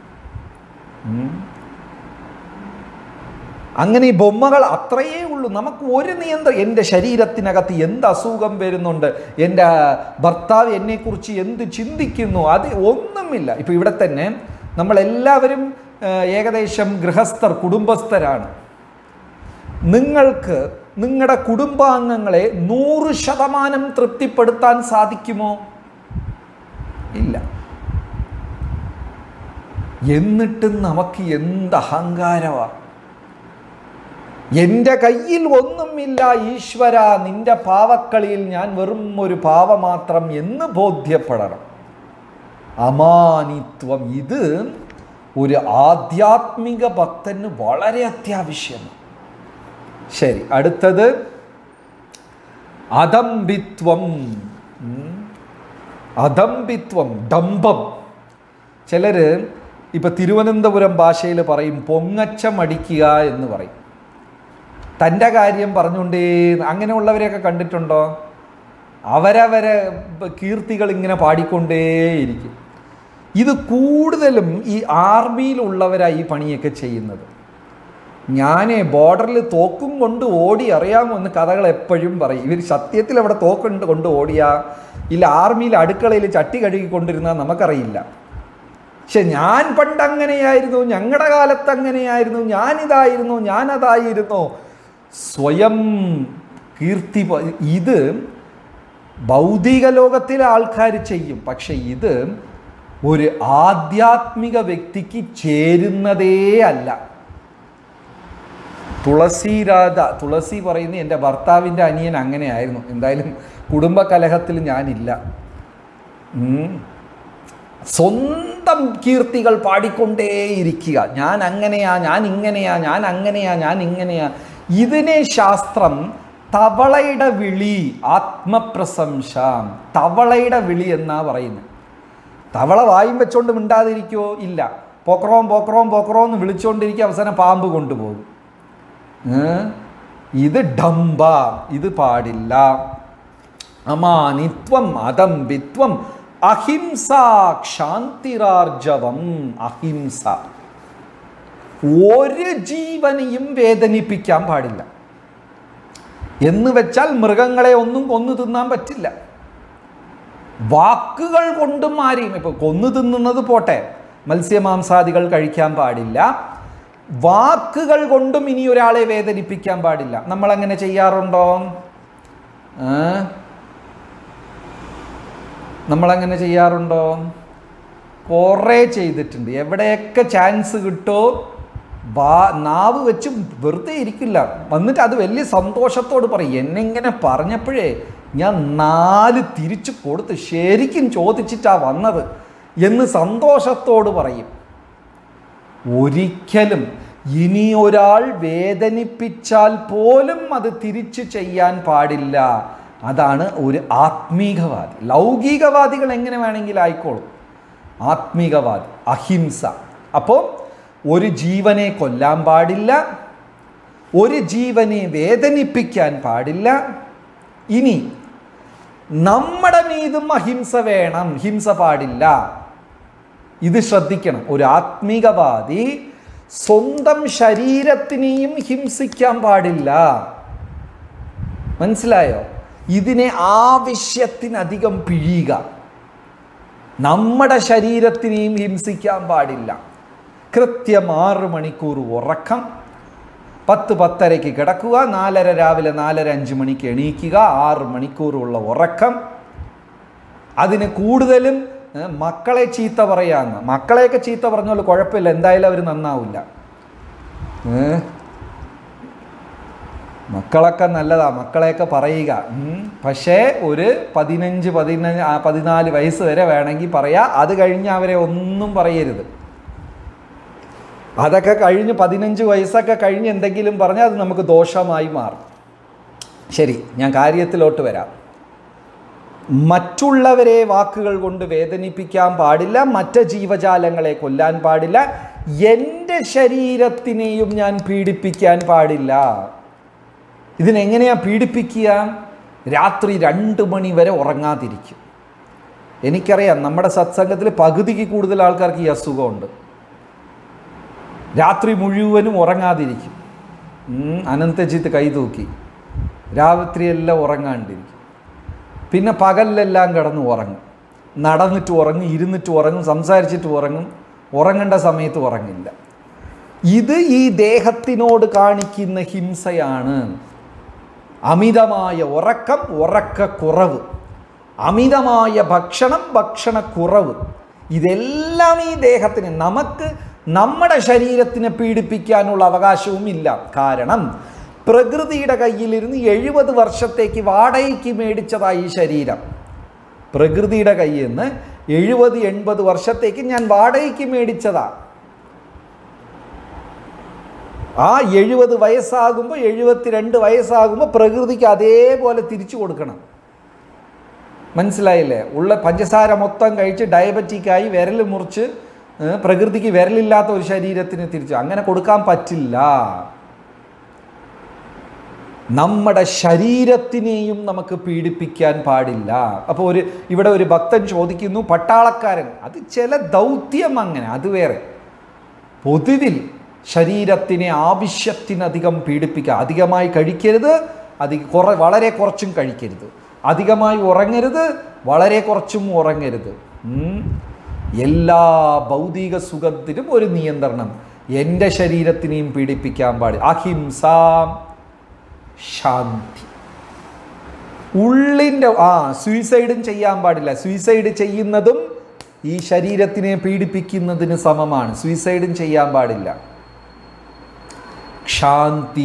അങ്ങനെ ഈ ബൊമ്മകൾ അത്രയേ ഉള്ളൂ. നമുക്ക് ഒരു നിയന്ത്രണം. എൻ്റെ ശരീരത്തിനകത്ത് എന്ത് അസുഖം വരുന്നുണ്ട്, എൻ്റെ ഭർത്താവ് എന്നെക്കുറിച്ച് എന്ത് ചിന്തിക്കുന്നു, അത് ഒന്നുമില്ല. ഇപ്പം ഇവിടെ തന്നെ നമ്മളെല്ലാവരും ഏകദേശം ഗൃഹസ്ഥർ, കുടുംബസ്ഥരാണ്. നിങ്ങൾക്ക് നിങ്ങളുടെ കുടുംബാംഗങ്ങളെ നൂറ് ശതമാനം തൃപ്തിപ്പെടുത്താൻ സാധിക്കുമോ? ഇല്ല. എന്നിട്ടും നമുക്ക് എന്ത് അഹങ്കാരമാണ്. എൻ്റെ കയ്യിൽ ഒന്നുമില്ല ഈശ്വര, നിന്റെ പാവക്കളിയിൽ ഞാൻ വെറും ഒരു പാവ മാത്രം എന്ന് ബോധ്യപ്പെടണം. അമാനിത്വം ഇത് ഒരു ആധ്യാത്മിക ഭക്തന് വളരെ അത്യാവശ്യമാണ്. ശരി, അടുത്തത് അദംബിത്വം. അദംബിത്വം, ഡംഭം. ചിലർ ഇപ്പം തിരുവനന്തപുരം ഭാഷയിൽ പറയും പൊങ്ങച്ചം അടിക്കുക എന്ന് പറയും. തൻ്റെ കാര്യം പറഞ്ഞുകൊണ്ടേ, അങ്ങനെയുള്ളവരെയൊക്കെ കണ്ടിട്ടുണ്ടോ? അവരവരെ കീർത്തികൾ ഇങ്ങനെ പാടിക്കൊണ്ടേയിരിക്കും. ഇത് കൂടുതലും ഈ ആർമിയിലുള്ളവരാണ് ഈ പണിയൊക്കെ ചെയ്യുന്നത്. ഞാൻ ബോർഡറിൽ തോക്കും കൊണ്ട് ഓടി, അറിയാമോ എന്ന് കഥകൾ എപ്പോഴും പറയും. ഇവർ സത്യത്തിൽ അവിടെ തോക്കുണ്ട് കൊണ്ട് ഓടിയാ ഇല്ല ആർമിയിൽ അടുക്കളയിൽ ചട്ടി കഴുകിക്കൊണ്ടിരുന്നാൽ നമുക്കറിയില്ല. പക്ഷെ ഞാൻ പണ്ട് അങ്ങനെയായിരുന്നു, ഞങ്ങളുടെ കാലത്ത് അങ്ങനെയായിരുന്നു, ഞാനിതായിരുന്നു, ഞാനതായിരുന്നു, സ്വയം കീർത്തി. ഇത് ഭൗതിക ലോകത്തിലെ ആൾക്കാർ ചെയ്യും. പക്ഷെ ഇത് ഒരു ആധ്യാത്മിക വ്യക്തിക്ക് ചേരുന്നതേ അല്ല. തുളസി രാധ, തുളസി പറയുന്നത് എൻ്റെ ഭർത്താവിൻ്റെ അനിയൻ അങ്ങനെയായിരുന്നു. എന്തായാലും കുടുംബകലഹത്തിൽ ഞാനില്ല. സ്വന്തം കീർത്തികൾ പാടിക്കൊണ്ടേയിരിക്കുക. ഞാൻ അങ്ങനെയാ, ഞാൻ ഇങ്ങനെയാ, ഞാൻ അങ്ങനെയാ, ഞാൻ ഇങ്ങനെയാ. ഇതിനെ ശാസ്ത്രം തവളയുടെ വിളി, ആത്മപ്രശംസ, തവളയുടെ വിളി എന്നാ പറയുന്നത്. തവള വായും വെച്ചോണ്ട് മിണ്ടാതിരിക്കുമോ? ഇല്ല. പോക്രോം പോക്രോം പോക്രോം എന്ന് വിളിച്ചുകൊണ്ടിരിക്കുക, അവസാനം പാമ്പ് കൊണ്ടുപോകും. ഇത് ഡംബ, ഇത് പാടില്ല. അമാനിത്വം, അദംബിത്വം, അഹിംസ, ക്ഷാന്തിരാർജവം. അഹിംസ, ഒരു ജീവനെയും വേദനിപ്പിക്കാൻ പാടില്ല. എന്ന് വെച്ചാൽ മൃഗങ്ങളെ ഒന്നും കൊന്നു തിന്നാൻ പറ്റില്ല. വാക്കുകൾ കൊണ്ടും ആരെയും, ഇപ്പോൾ കൊന്നു തിന്നുന്നത് പോട്ടെ, മത്സ്യമാംസാദികൾ കഴിക്കാൻ പാടില്ല. വാക്കുകൾ കൊണ്ടും ഇനി ഒരാളെ വേദനിപ്പിക്കാൻ പാടില്ല. നമ്മളങ്ങനെ ചെയ്യാറുണ്ടോ? നമ്മളങ്ങനെ ചെയ്യാറുണ്ടോ? കുറേ ചെയ്തിട്ടുണ്ട്. എവിടെയൊക്കെ ചാൻസ് കിട്ടോ വാ നാവ് വെച്ച് വെറുതെ ഇരിക്കില്ല. വന്നിട്ട് അത് വലിയ സന്തോഷത്തോട് പറയും, എന്നെങ്ങനെ പറഞ്ഞപ്പോഴേ ഞാൻ നാല് തിരിച്ചു കൊടുത്ത് ശരിക്കും ചോദിച്ചിട്ടാ വന്നത് എന്ന് സന്തോഷത്തോട് പറയും. ഒരിക്കലും ഇനി ഒരാൾ വേദനിപ്പിച്ചാൽ പോലും അത് തിരിച്ചു ചെയ്യാൻ പാടില്ല. അതാണ് ഒരു ആത്മീകവാദി. ലൗകികവാദികൾ എങ്ങനെ വേണമെങ്കിലും ആയിക്കോളും. ആത്മീകവാദി അഹിംസ. അപ്പോൾ ഒരു ജീവനെ കൊല്ലാൻ പാടില്ല, ഒരു ജീവനെ വേദനിപ്പിക്കാൻ പാടില്ല. ഇനി നമ്മുടെ മീതും അഹിംസ വേണം, ഹിംസ പാടില്ല. ഇത് ശ്രദ്ധിക്കണം. ഒരു ആത്മീകവാദി സ്വന്തം ശരീരത്തിനെയും ഹിംസിക്കാൻ പാടില്ല. മനസ്സിലായോ? ഇതിനെ ആവശ്യത്തിനധികം പിഴിയുക. നമ്മുടെ ശരീരത്തിനെയും ഹിംസിക്കാൻ പാടില്ല. കൃത്യം ആറ് മണിക്കൂർ ഉറക്കം, പത്ത് പത്തരയ്ക്ക് കിടക്കുക, നാലര രാവിലെ നാലര അഞ്ച് മണിക്ക് എണീക്കുക, ആറ് മണിക്കൂറുള്ള ഉറക്കം. അതിന് കൂടുതലും മക്കളെ ചീത്ത പറയാന്ന്. മക്കളെയൊക്കെ ചീത്ത പറഞ്ഞാൽ കുഴപ്പമില്ല, എന്തായാലും അവർ നന്നാവില്ല. മക്കളൊക്കെ നല്ലതാ, മക്കളെയൊക്കെ പറയുക. പക്ഷേ ഒരു പതിനഞ്ച് പതിനഞ്ച് പതിനാല് വയസ്സ് വരെ വേണമെങ്കിൽ പറയാം. അത് കഴിഞ്ഞ് അവരെ ഒന്നും പറയരുത്. അതൊക്കെ കഴിഞ്ഞ് പതിനഞ്ച് വയസ്സൊക്കെ കഴിഞ്ഞ് എന്തെങ്കിലും പറഞ്ഞാൽ അത് നമുക്ക് ദോഷമായി മാറും. ശരി, ഞാൻ കാര്യത്തിലോട്ട് വരാം. മറ്റുള്ളവരെ വാക്കുകൾ കൊണ്ട് വേദനിപ്പിക്കാൻ പാടില്ല, മറ്റ് ജീവജാലങ്ങളെ കൊല്ലാൻ പാടില്ല, എൻ്റെ ശരീരത്തിനെയും ഞാൻ പീഡിപ്പിക്കാൻ പാടില്ല. ഇതിനെങ്ങനെയാ പീഡിപ്പിക്കുക? രാത്രി രണ്ട് മണി വരെ ഉറങ്ങാതിരിക്കും. എനിക്കറിയാം നമ്മുടെ സത്സംഗത്തിൽ പകുതിക്ക് കൂടുതൽ ആൾക്കാർക്ക് ഈ അസുഖമുണ്ട്. രാത്രി മുഴുവനും ഉറങ്ങാതിരിക്കും. അനന്തജിത്ത് കൈതൂക്കി രാത്രിയെല്ലാം ഉറങ്ങാണ്ടിരിക്കും. പിന്നെ പകലിലെല്ലാം കിടന്ന് ഉറങ്ങും. നടന്നിട്ട് ഉറങ്ങും, ഇരുന്നിട്ട് ഉറങ്ങും, സംസാരിച്ചിട്ട് ഉറങ്ങും. ഉറങ്ങേണ്ട സമയത്ത് ഉറങ്ങില്ല. ഇത് ഈ ദേഹത്തിനോട് കാണിക്കുന്ന ഹിംസയാണ്. അമിതമായ ഉറക്കം, ഉറക്കക്കുറവ്, അമിതമായ ഭക്ഷണം, ഭക്ഷണക്കുറവ്, ഇതെല്ലാം ഈ ദേഹത്തിന്, നമുക്ക് നമ്മുടെ ശരീരത്തിനെ പീഡിപ്പിക്കാനുള്ള അവകാശവും ഇല്ല. കാരണം പ്രകൃതിയുടെ കയ്യിലിരുന്ന് എഴുപത് വർഷത്തേക്ക് വാടകയ്ക്ക് മേടിച്ചതായി ഈ ശരീരം. പ്രകൃതിയുടെ കയ്യിൽ നിന്ന് എഴുപത് എൺപത് വർഷത്തേക്ക് ഞാൻ വാടകയ്ക്ക് മേടിച്ചതാ. ആ എഴുപത് വയസ്സാകുമ്പോൾ എഴുപത്തിരണ്ട് വയസ്സാകുമ്പോൾ പ്രകൃതിക്ക് അതേപോലെ തിരിച്ചു കൊടുക്കണം. മനസ്സിലായില്ലേ? ഉള്ള പഞ്ചസാര മൊത്തം കഴിച്ച് ഡയബറ്റിക്കായി വിരൽ മുറിച്ച് പ്രകൃതിക്ക് വിരലില്ലാത്ത ഒരു ശരീരത്തിന് തിരിച്ചു അങ്ങനെ കൊടുക്കാൻ പറ്റില്ല. നമ്മുടെ ശരീരത്തിനെയും നമുക്ക് പീഡിപ്പിക്കാൻ പാടില്ല. അപ്പോൾ ഒരു ഇവിടെ ഒരു ഭക്തൻ ചോദിക്കുന്നു, പട്ടാളക്കാരൻ, അത് ചില ദൗത്യം അങ്ങനെ, അത് വേറെ. പൊതുവിൽ ശരീരത്തിനെ ആവശ്യത്തിനധികം പീഡിപ്പിക്കുക. അധികമായി കഴിക്കരുത്, അധിക കുറ വളരെ കുറച്ചും കഴിക്കരുത്. അധികമായി ഉറങ്ങരുത്, വളരെ കുറച്ചും ഉറങ്ങരുത്. എല്ലാ ഭൗതിക സുഖത്തിനും ഒരു നിയന്ത്രണം. എൻ്റെ ശരീരത്തിനെയും പീഡിപ്പിക്കാൻ പാടില്ല. അഹിംസ, ശാന്തി. ഉള്ളിൻ്റെ ആ സൂയിസൈഡും ചെയ്യാൻ പാടില്ല. സൂയിസൈഡ് ചെയ്യുന്നതും ഈ ശരീരത്തിനെ പീഡിപ്പിക്കുന്നതിന് സമമാണ്. സൂയിസൈഡും ചെയ്യാൻ പാടില്ല. ശാന്തി,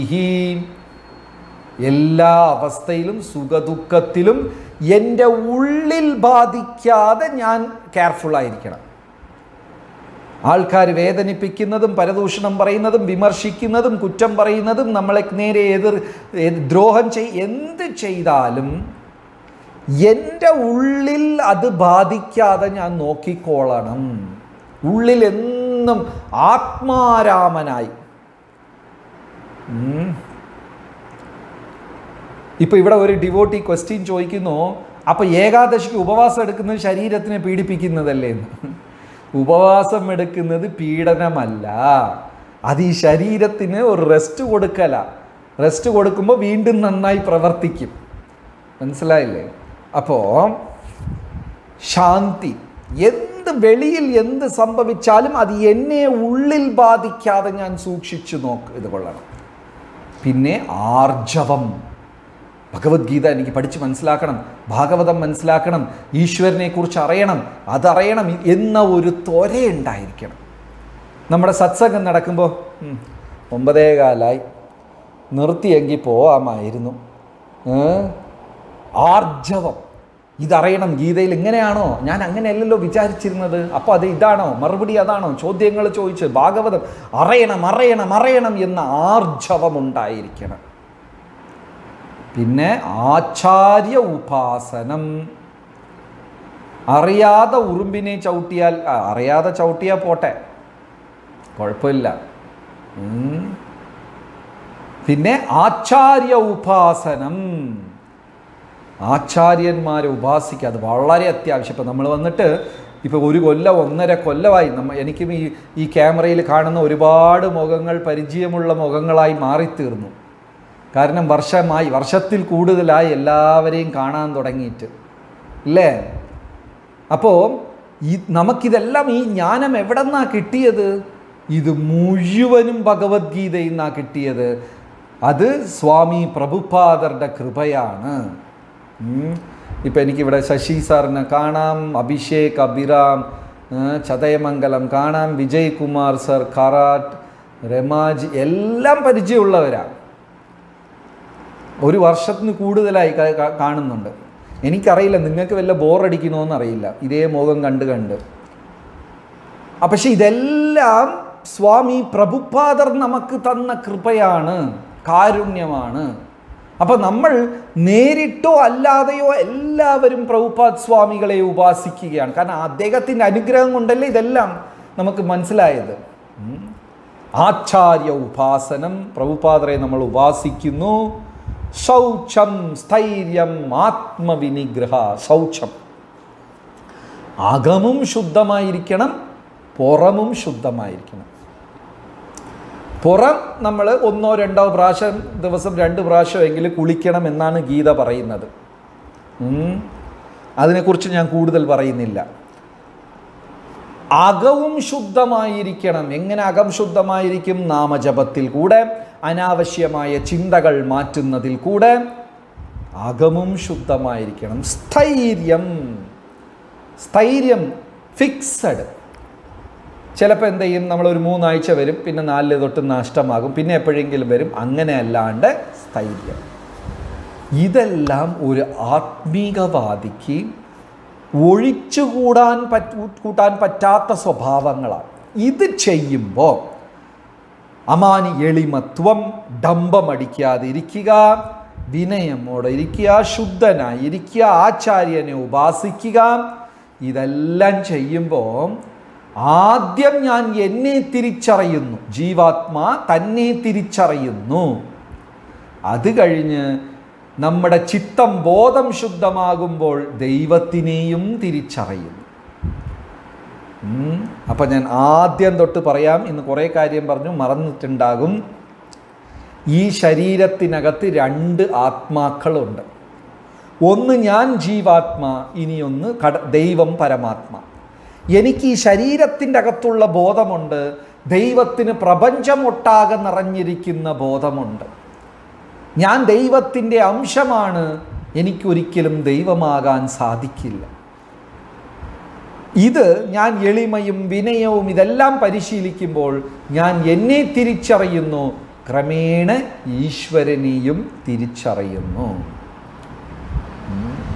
എല്ലാ അവസ്ഥയിലും സുഖദുഃഖത്തിലും എൻ്റെ ഉള്ളിൽ ബാധിക്കാതെ ഞാൻ കെയർഫുള്ളായിരിക്കണം. ആൾക്കാർ വേദനിപ്പിക്കുന്നതും പരദൂഷണം പറയുന്നതും വിമർശിക്കുന്നതും കുറ്റം പറയുന്നതും നമ്മളെ നേരെ എതിർ ദ്രോഹം ചെയ് എന്ത് ചെയ്താലും എൻ്റെ ഉള്ളിൽ അത് ബാധിക്കാതെ ഞാൻ നോക്കിക്കോളണം. ഉള്ളിൽ എന്നും ആത്മാരാമനായി. ഇപ്പോൾ ഇവിടെ ഒരു ഡിവോട്ടി ക്വസ്റ്റ്യൻ ചോദിക്കുന്നു, അപ്പോൾ ഏകാദശിക്ക് ഉപവാസം എടുക്കുന്നത് ശരീരത്തിനെ പീഡിപ്പിക്കുന്നതല്ലേ എന്ന്. ഉപവാസം എടുക്കുന്നത് പീഡനമല്ല, അത് ഈ ശരീരത്തിന് ഒരു റെസ്റ്റ് കൊടുക്കല. റെസ്റ്റ് കൊടുക്കുമ്പോൾ വീണ്ടും നന്നായി പ്രവർത്തിക്കും. മനസ്സിലായില്ലേ? അപ്പോൾ ശാന്തി, എന്ത് വെളിയിൽ എന്ത് സംഭവിച്ചാലും അത് എന്നെ ഉള്ളിൽ ബാധിക്കാതെ ഞാൻ സൂക്ഷിച്ചു നോക്ക് ഇത് കൊള്ളണം. പിന്നെ ആർജവം, ഭഗവത്ഗീത എനിക്ക് പഠിച്ച് മനസ്സിലാക്കണം, ഭാഗവതം മനസ്സിലാക്കണം, ഈശ്വരനെ കുറിച്ച് അറിയണം, അതറിയണം എന്ന ഒരു ത്വരയുണ്ടായിരിക്കണം. നമ്മുടെ സത്സംഗം നടക്കുമ്പോൾ ഒമ്പതേ കാലായി, നിർത്തിയെങ്കിൽ പോവാമായിരുന്നു. ആർജവം, ഇതറിയണം. ഗീതയിൽ ഇങ്ങനെയാണോ? ഞാൻ അങ്ങനെയല്ലല്ലോ വിചാരിച്ചിരുന്നത്. അപ്പോൾ അത് ഇതാണോ? മറുപടി അതാണോ? ചോദ്യങ്ങൾ ചോദിച്ച് ഭാഗവതം അറിയണം അറിയണം അറിയണം എന്ന ആർജവം ഉണ്ടായിരിക്കണം. പിന്നെ ആചാര്യ ഉപാസനം. അറിയാതെ ഉറുമ്പിനെ ചവിട്ടിയാൽ, അറിയാതെ ചവിട്ടിയാൽ പോട്ടെ, കുഴപ്പമില്ല. പിന്നെ ആചാര്യ ഉപാസനം, ആചാര്യന്മാരെ ഉപാസിക്കുക, അത് വളരെ അത്യാവശ്യം. ഇപ്പം നമ്മൾ വന്നിട്ട് ഇപ്പോൾ ഒരു കൊല്ലം ഒന്നര കൊല്ലമായി നമ്മ എനിക്കും ഈ ഈ ക്യാമറയിൽ കാണുന്ന ഒരുപാട് മുഖങ്ങൾ പരിചയമുള്ള മുഖങ്ങളായി മാറിത്തീർന്നു. കാരണം വർഷമായി വർഷത്തിൽ കൂടുതലായി എല്ലാവരെയും കാണാൻ തുടങ്ങിയിട്ട് ഇല്ലേ. അപ്പോൾ ഈ നമുക്കിതെല്ലാം ഈ ജ്ഞാനം എവിടെ നിന്നാണ് കിട്ടിയത്? ഇത് മുഴുവനും ഭഗവത്ഗീതയിൽ നിന്നാണ് കിട്ടിയത്. അത് സ്വാമി പ്രഭുപാദരുടെ കൃപയാണ്. ഇപ്പം എനിക്കിവിടെ ശശി സാറിനെ കാണാം, അഭിഷേക് അഭിറാം ചതയമംഗലം കാണാം, വിജയ് കുമാർ സർ, കാറാട്ട്, രമാജി എല്ലാം പരിചയമുള്ളവരാണ്. ഒരു വർഷത്തിന് കൂടുതലായി കാണുന്നുണ്ട്. എനിക്കറിയില്ല നിങ്ങൾക്ക് വല്ല ബോറടിക്കണമെന്ന് അറിയില്ല ഇതേ മുഖം കണ്ട് കണ്ട്. പക്ഷെ ഇതെല്ലാം സ്വാമി പ്രഭുപാദർ നമുക്ക് തന്ന കൃപയാണ്, കാരുണ്യമാണ്. അപ്പം നമ്മൾ നേരിട്ടോ അല്ലാതെയോ എല്ലാവരും പ്രഭുപാദ് സ്വാമികളെ ഉപാസിക്കുകയാണ്. കാരണം അദ്ദേഹത്തിൻ്റെ അനുഗ്രഹം കൊണ്ടല്ലേ ഇതെല്ലാം നമുക്ക് മനസ്സിലായത്. ആചാര്യ ഉപാസനം, പ്രഭുപാദരെ നമ്മൾ ഉപാസിക്കുന്നു. ശൗചം, സ്ഥൈര്യം, ആത്മവിനിഗ്രഹ. ശൗചം, അകമും ശുദ്ധമായിരിക്കണം, പുറമും ശുദ്ധമായിരിക്കണം. പുറം നമ്മൾ ഒന്നോ രണ്ടോ പ്രാവശ്യം ദിവസം രണ്ട് പ്രാവശ്യമെങ്കിലും കുളിക്കണം എന്നാണ് ഗീത പറയുന്നത്. അതിനെക്കുറിച്ച് ഞാൻ കൂടുതൽ പറയുന്നില്ല. അകവും ശുദ്ധമായിരിക്കണം. എങ്ങനെ അകം ശുദ്ധമായിരിക്കും? നാമജപത്തിൽ കൂടെ, അനാവശ്യമായ ചിന്തകൾ മാറ്റുന്നതിൽ കൂടെ അകമും ശുദ്ധമായിരിക്കണം. സ്ഥൈര്യം, സ്ഥൈര്യം ഫിക്സഡ്. ചിലപ്പോൾ എന്ത് ചെയ്യും, നമ്മളൊരു മൂന്നാഴ്ച വരും, പിന്നെ നാലില് തൊട്ട് നഷ്ടമാകും, പിന്നെ എപ്പോഴെങ്കിലും വരും. അങ്ങനെ അല്ലാണ്ട് സ്ഥൈര്യം. ഇതെല്ലാം ഒരു ആത്മീകവാദിക്ക് ഒഴിച്ചുകൂടാൻ പറ്റ കൂട്ടാൻ പറ്റാത്ത സ്വഭാവങ്ങളാണ്. ഇത് ചെയ്യുമ്പോൾ അമാനി എളിമത്വം, ഡംബമടിക്കാതിരിക്കുക, വിനയമോടെ ഇരിക്കുക, ശുദ്ധനായിരിക്കുക, ആചാര്യനെ ഉപാസിക്കുക. ഇതെല്ലാം ചെയ്യുമ്പോൾ ആദ്യം ഞാൻ എന്നെ തിരിച്ചറിയുന്നു, ജീവാത്മാ തന്നെ തിരിച്ചറിയുന്നു. അത് കഴിഞ്ഞ് നമ്മുടെ ചിത്തം ബോധം ശുദ്ധമാകുമ്പോൾ ദൈവത്തിനെയും തിരിച്ചറിയുന്നു. അപ്പം ഞാൻ ആദ്യം തൊട്ട് പറയാം, ഇന്ന് കുറേ കാര്യം പറഞ്ഞു മറന്നിട്ടുണ്ടാകും. ഈ ശരീരത്തിനകത്ത് രണ്ട് ആത്മാക്കളുണ്ട്. ഒന്ന് ഞാൻ ജീവാത്മാ, ഇനിയൊന്ന് കട ദൈവം പരമാത്മാ. എനിക്ക് ഈ ശരീരത്തിൻ്റെ അകത്തുള്ള ബോധമുണ്ട്, ദൈവത്തിന് പ്രപഞ്ചമൊട്ടാകെ നിറഞ്ഞിരിക്കുന്ന ബോധമുണ്ട്. ഞാൻ ദൈവത്തിൻ്റെ അംശമാണ്, എനിക്കൊരിക്കലും ദൈവമാകാൻ സാധിക്കില്ല. ഇത് ഞാൻ എളിമയും വിനയവും ഇതെല്ലാം പരിശീലിക്കുമ്പോൾ ഞാൻ എന്നെ തിരിച്ചറിയുന്നു, ക്രമേണ ഈശ്വരനെയും തിരിച്ചറിയുന്നു.